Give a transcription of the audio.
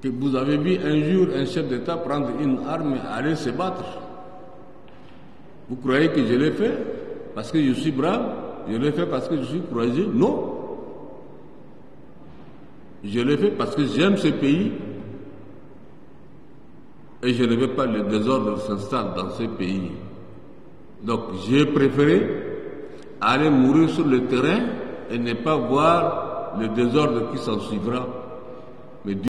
que vous avez vu un jour un chef d'État prendre une arme et aller se battre. Vous croyez que je l'ai fait parce que je suis brave? Je l'ai fait parce que je suis courageux? Non. Je l'ai fait parce que j'aime ce pays et je ne veux pas le désordre s'installe dans ce pays. Donc j'ai préféré aller mourir sur le terrain et ne pas voir le désordre qui s'en suivra